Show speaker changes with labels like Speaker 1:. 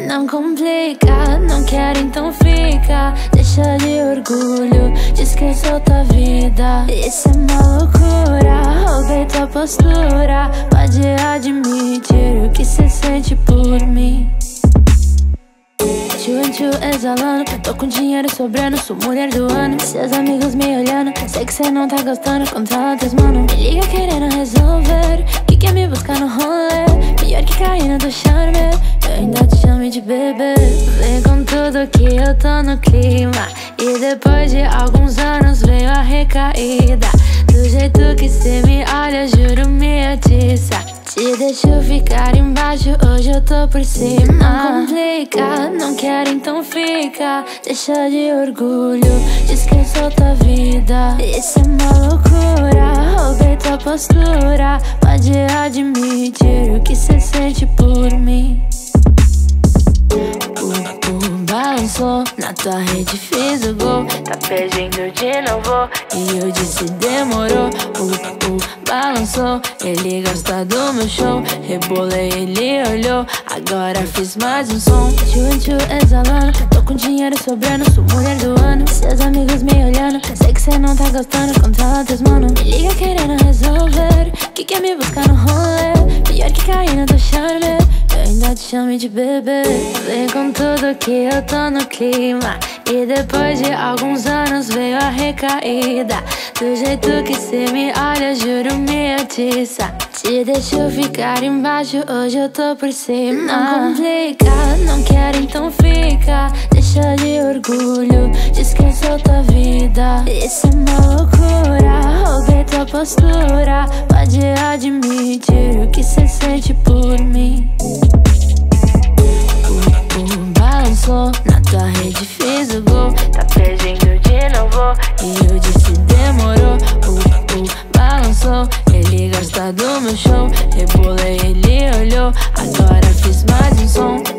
Speaker 1: Não complica, não quero então fica. Deixa de orgulho, diz que eu sou tua vida. Isso é uma loucura, roubei tua postura. Pode admitir o que cê sente por mim. Tchu exalando, tô com dinheiro sobrando, sou mulher do ano. Seus amigos me olhando, sei que cê não tá gostando. Controla teus mano, me liga querendo resolver. Que quer me buscar no rolê, pior que caindo do charme. Eu ainda te chamo de bebê. Vem com tudo que eu tô no clima. E depois de alguns anos veio a recaída. Do jeito que cê me olha, juro me atiça. Te deixo ficar embaixo, hoje eu tô por cima. Não complica, não quero então fica. Deixa de orgulho, diz que eu sou tua vida. Isso é uma loucura, roubei tua postura. Pode admitir o que cê sente por mim. Balançou, na tua rede fiz o gol. Tá pedindo de novo e eu disse demorou. Balançou, ele gosta do meu show. Rebolei, ele olhou, agora fiz mais um som. Tchu exalando, tô com dinheiro sobrando, sou mulher do ano. Seus amigos me olhando, sei que cê não tá gostando. Controla teus mano, me liga querendo resolver. Que quer me buscar no rolê, pior que caindo do charme. Eu ainda te chamo de bebê. Vem com tudo que eu tô no clima. E depois de alguns anos veio a recaída. Do jeito que cê me olha, juro me atiça. Te deixo ficar embaixo, hoje eu tô por cima. Não complica, não quero então fica. Deixa de orgulho, diz que eu sou tua vida. Isso é uma loucura, roubei tua postura. Pode admitir o que cê sente por mim. Balançou, na tua rede fiz o gol. Tá pedindo de novo e eu disse demorou. Balançou, ele gosta do meu show. Rebolei, ele olhou, agora fiz mais um som.